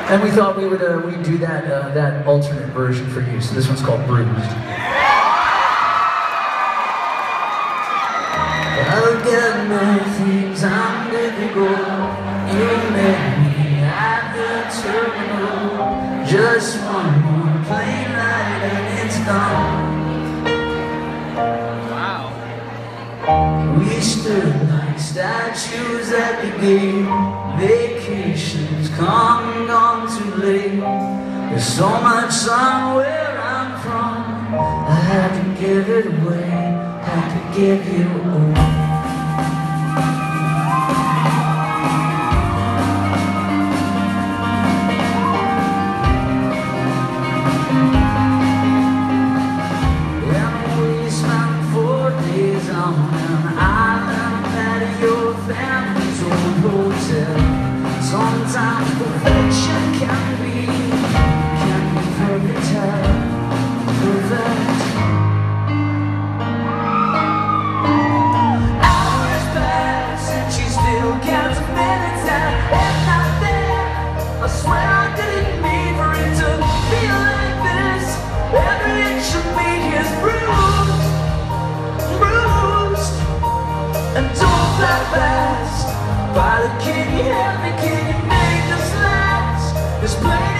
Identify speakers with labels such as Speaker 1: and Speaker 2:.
Speaker 1: And we thought we'd do that alternate version for you. So this one's called Bruised. Again, many things I'm difficult. You met me at the terminal. Just one more plane ride and it's gone. Wow. We stood like statues at the gate. Vacations come and gone too late. There's so much sun where I'm from. I had to give it away, had to give you away. Sometimes perfection can be perfect, perfect. Hours pass and she still counts minutes and not there. I swear I didn't mean for it to feel like this. Every inch of me is bruised, bruised. And don't fly fast. Father, can you help me? Can you make this last? This place